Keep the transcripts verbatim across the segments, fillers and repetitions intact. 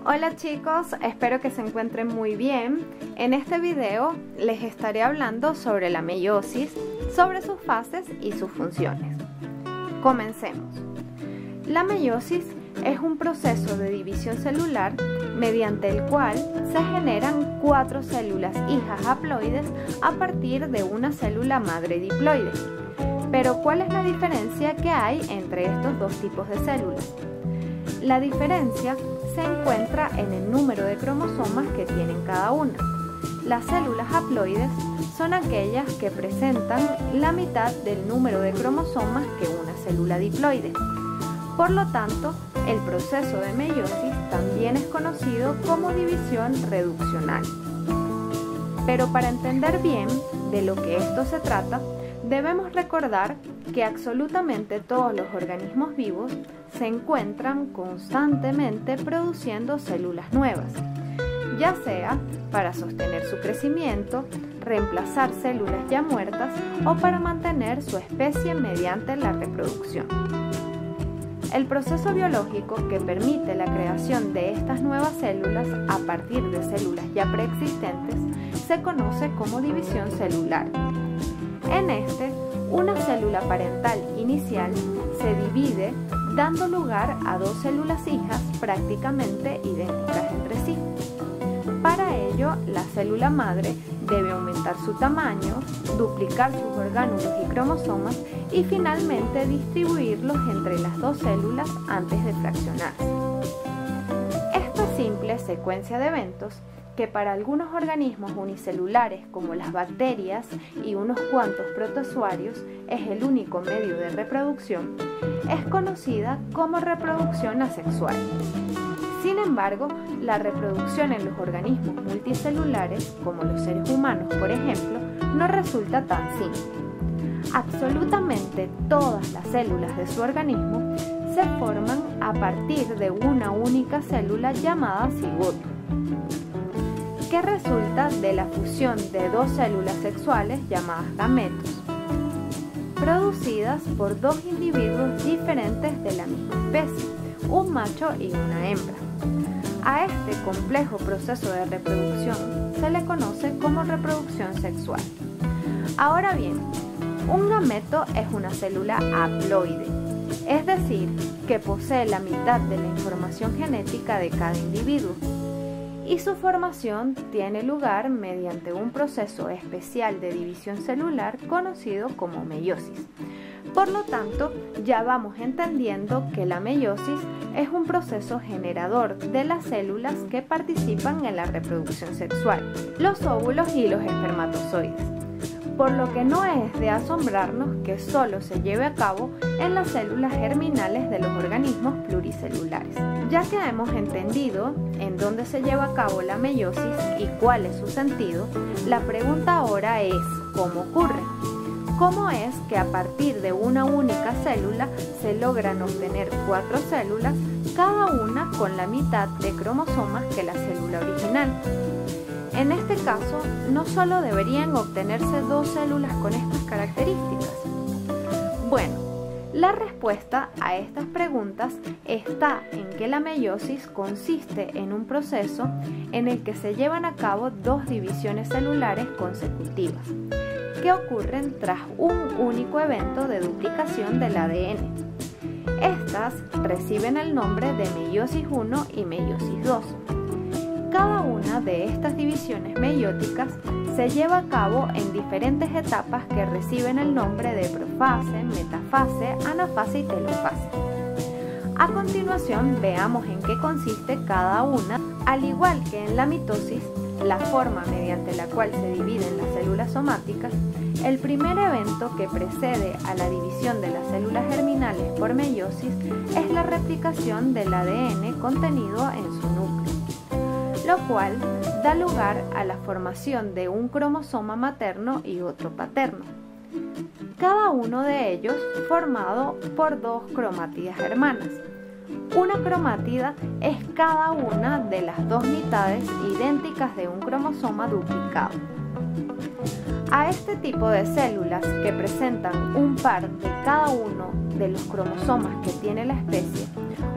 Hola chicos, espero que se encuentren muy bien. En este video les estaré hablando sobre la meiosis, sobre sus fases y sus funciones. Comencemos. La meiosis es un proceso de división celular mediante el cual se generan cuatro células hijas haploides a partir de una célula madre diploide. Pero ¿cuál es la diferencia que hay entre estos dos tipos de células? La diferencia se encuentra en el número de cromosomas que tienen cada una. Las células haploides son aquellas que presentan la mitad del número de cromosomas que una célula diploide. Por lo tanto, el proceso de meiosis también es conocido como división reduccional. Pero para entender bien de lo que esto se trata, debemos recordar que absolutamente todos los organismos vivos se encuentran constantemente produciendo células nuevas, ya sea para sostener su crecimiento, reemplazar células ya muertas o para mantener su especie mediante la reproducción. El proceso biológico que permite la creación de estas nuevas células a partir de células ya preexistentes se conoce como división celular. En este, una célula parental inicial se divide dando lugar a dos células hijas prácticamente idénticas entre sí. Para ello, la célula madre debe aumentar su tamaño, duplicar sus orgánulos y cromosomas y finalmente distribuirlos entre las dos células antes de fraccionarse. Esta simple secuencia de eventos, que para algunos organismos unicelulares como las bacterias y unos cuantos protozoarios es el único medio de reproducción, es conocida como reproducción asexual. Sin embargo, la reproducción en los organismos multicelulares, como los seres humanos por ejemplo, no resulta tan simple. Absolutamente todas las células de su organismo se forman a partir de una única célula llamada cigoto, que resulta de la fusión de dos células sexuales llamadas gametos, producidas por dos individuos diferentes de la misma especie, un macho y una hembra. A este complejo proceso de reproducción se le conoce como reproducción sexual. Ahora bien, un gameto es una célula haploide, es decir, que posee la mitad de la información genética de cada individuo, y su formación tiene lugar mediante un proceso especial de división celular conocido como meiosis. Por lo tanto, ya vamos entendiendo que la meiosis es un proceso generador de las células que participan en la reproducción sexual, los óvulos y los espermatozoides, por lo que no es de asombrarnos que solo se lleve a cabo en las células germinales de los organismos pluricelulares. Ya que hemos entendido en dónde se lleva a cabo la meiosis y cuál es su sentido, la pregunta ahora es ¿cómo ocurre? ¿Cómo es que a partir de una única célula se logran obtener cuatro células, cada una con la mitad de cromosomas que la célula original? En este caso, no solo deberían obtenerse dos células con estas características. Bueno, la respuesta a estas preguntas está en que la meiosis consiste en un proceso en el que se llevan a cabo dos divisiones celulares consecutivas, que ocurren tras un único evento de duplicación del A D N. Estas reciben el nombre de meiosis uno y meiosis dos. Cada una de estas divisiones meióticas se lleva a cabo en diferentes etapas que reciben el nombre de profase, metafase, anafase y telofase. A continuación veamos en qué consiste cada una. Al igual que en la mitosis, la forma mediante la cual se dividen las células somáticas, el primer evento que precede a la división de las células germinales por meiosis es la replicación del A D N contenido en su núcleo, lo cual da lugar a la formación de un cromosoma materno y otro paterno, cada uno de ellos formado por dos cromátidas hermanas. Una cromátida es cada una de las dos mitades idénticas de un cromosoma duplicado. A este tipo de células que presentan un par de cada uno de los cromosomas que tiene la especie,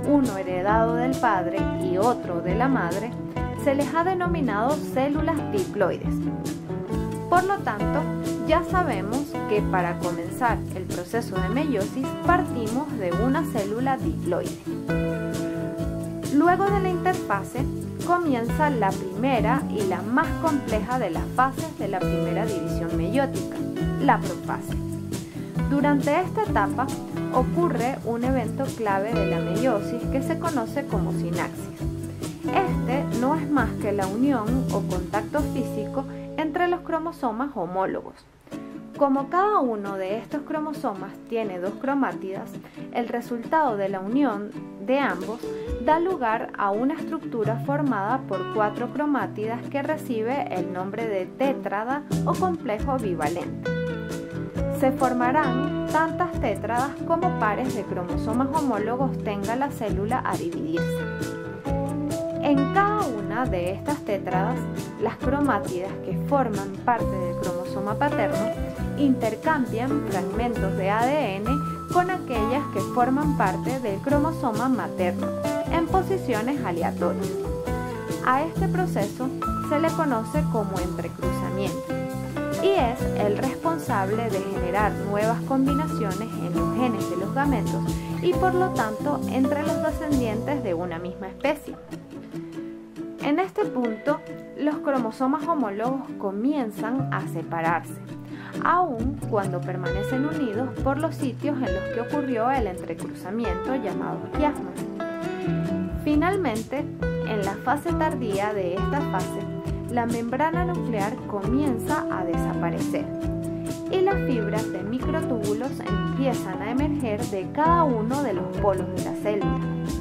uno heredado del padre y otro de la madre, se les ha denominado células diploides. Por lo tanto, ya sabemos que para comenzar el proceso de meiosis partimos de una célula diploide. Luego de la interfase comienza la primera y la más compleja de las fases de la primera división meiótica, la profase. Durante esta etapa ocurre un evento clave de la meiosis que se conoce como sinapsis. Este no es más que la unión o contacto físico entre los cromosomas homólogos. Como cada uno de estos cromosomas tiene dos cromátidas, el resultado de la unión de ambos da lugar a una estructura formada por cuatro cromátidas que recibe el nombre de tétrada o complejo bivalente. Se formarán tantas tétradas como pares de cromosomas homólogos tenga la célula a dividirse. En cada una de estas tétradas, las cromátidas que forman parte del cromosoma paterno intercambian fragmentos de A D N con aquellas que forman parte del cromosoma materno en posiciones aleatorias. A este proceso se le conoce como entrecruzamiento y es el responsable de generar nuevas combinaciones en los genes de los gametos y por lo tanto entre los descendientes de una misma especie. En este punto, los cromosomas homólogos comienzan a separarse, aun cuando permanecen unidos por los sitios en los que ocurrió el entrecruzamiento llamados quiasmas. Finalmente, en la fase tardía de esta fase, la membrana nuclear comienza a desaparecer y las fibras de microtúbulos empiezan a emerger de cada uno de los polos de la célula.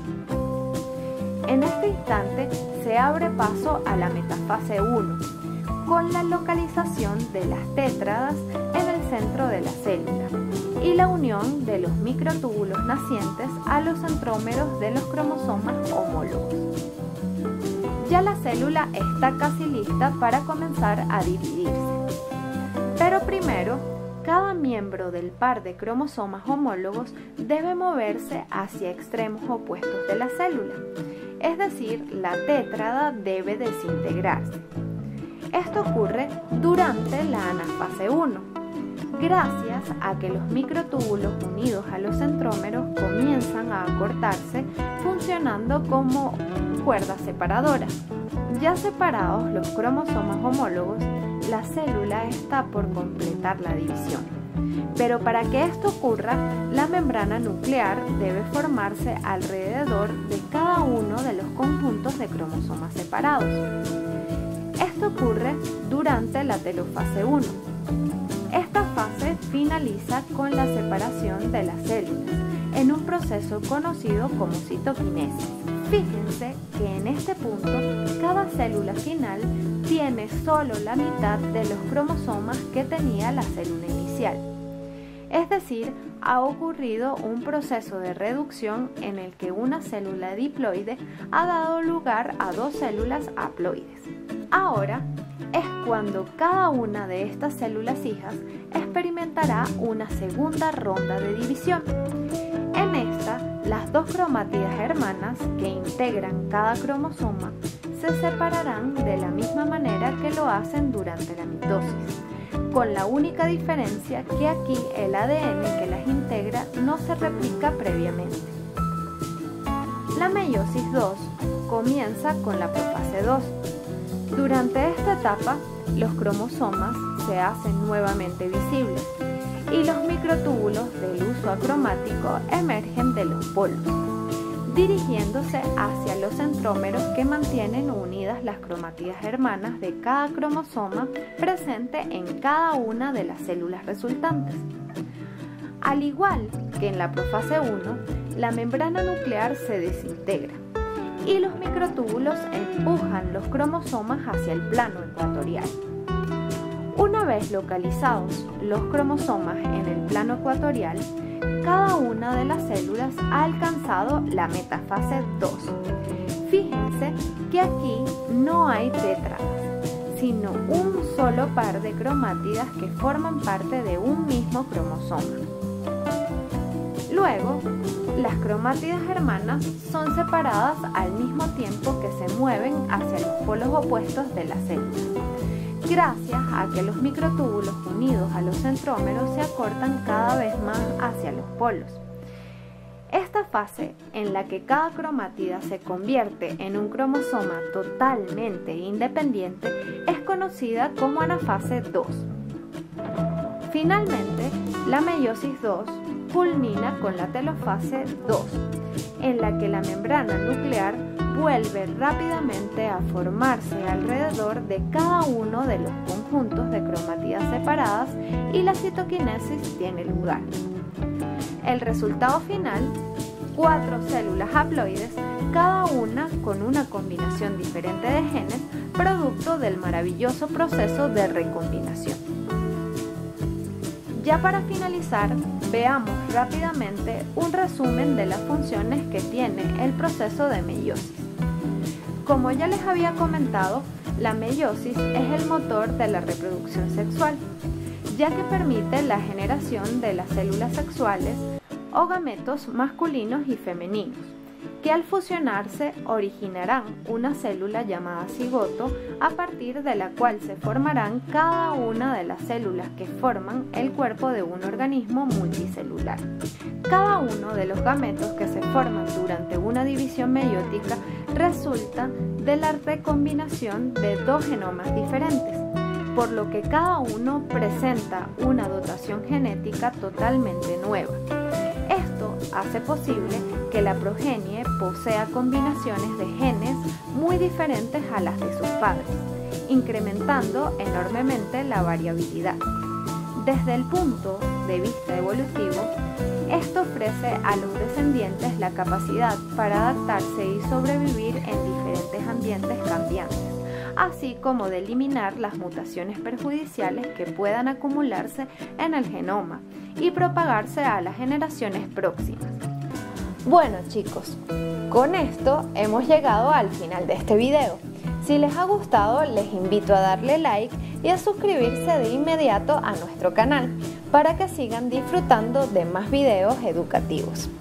En este instante se abre paso a la metafase uno, con la localización de las tétradas en el centro de la célula y la unión de los microtúbulos nacientes a los centrómeros de los cromosomas homólogos. Ya la célula está casi lista para comenzar a dividirse. Pero primero, cada miembro del par de cromosomas homólogos debe moverse hacia extremos opuestos de la célula, es decir, la tétrada debe desintegrarse. Esto ocurre durante la anafase uno, gracias a que los microtúbulos unidos a los centrómeros comienzan a acortarse funcionando como cuerdas separadoras. Ya separados los cromosomas homólogos, la célula está por completar la división. Pero para que esto ocurra, la membrana nuclear debe formarse alrededor de cada uno de los conjuntos de cromosomas separados. Esto ocurre durante la telofase uno. Esta fase finaliza con la separación de las células en un proceso conocido como citoquinesis. Fíjense que en este punto cada célula final tiene solo la mitad de los cromosomas que tenía la célula inicial. Es decir, ha ocurrido un proceso de reducción en el que una célula diploide ha dado lugar a dos células haploides. Ahora es cuando cada una de estas células hijas experimentará una segunda ronda de división. En esta, las dos cromátidas hermanas que integran cada cromosoma se separarán de la misma manera que lo hacen durante la mitosis, con la única diferencia que aquí el A D N que las integra no se replica previamente. La meiosis dos comienza con la profase dos. Durante esta etapa, los cromosomas se hacen nuevamente visibles y los microtúbulos del uso acromático emergen de los polos, dirigiéndose hacia los centrómeros que mantienen unidas las cromátidas hermanas de cada cromosoma presente en cada una de las células resultantes. Al igual que en la profase uno, la membrana nuclear se desintegra y los microtúbulos empujan los cromosomas hacia el plano ecuatorial. Una vez localizados los cromosomas en el plano ecuatorial, cada una de las células ha alcanzado la metafase dos. Fíjense que aquí no hay tétradas, sino un solo par de cromátidas que forman parte de un mismo cromosoma. Luego, las cromátidas hermanas son separadas al mismo tiempo que se mueven hacia los polos opuestos de las células, gracias a que los microtúbulos unidos a los centrómeros se acortan cada vez más hacia los polos. Esta fase, en la que cada cromátida se convierte en un cromosoma totalmente independiente, es conocida como anafase dos. Finalmente, la meiosis dos culmina con la telofase dos, en la que la membrana nuclear vuelve rápidamente a formarse alrededor de cada uno de los conjuntos de cromátidas separadas y la citoquinesis tiene lugar. El resultado final, cuatro células haploides, cada una con una combinación diferente de genes, producto del maravilloso proceso de recombinación. Ya para finalizar, veamos rápidamente un resumen de las funciones que tiene el proceso de meiosis. Como ya les había comentado, la meiosis es el motor de la reproducción sexual, ya que permite la generación de las células sexuales o gametos masculinos y femeninos, que al fusionarse originarán una célula llamada cigoto, a partir de la cual se formarán cada una de las células que forman el cuerpo de un organismo multicelular. Cada uno de los gametos que se forman durante una división meiótica resulta de la recombinación de dos genomas diferentes, por lo que cada uno presenta una dotación genética totalmente nueva. Esto hace posible que la progenie posea combinaciones de genes muy diferentes a las de sus padres, incrementando enormemente la variabilidad. Desde el punto de vista evolutivo, esto ofrece a los descendientes la capacidad para adaptarse y sobrevivir en diferentes ambientes cambiantes, así como de eliminar las mutaciones perjudiciales que puedan acumularse en el genoma y propagarse a las generaciones próximas. Bueno chicos, con esto hemos llegado al final de este video. Si les ha gustado, les invito a darle like y a suscribirse de inmediato a nuestro canal para que sigan disfrutando de más videos educativos.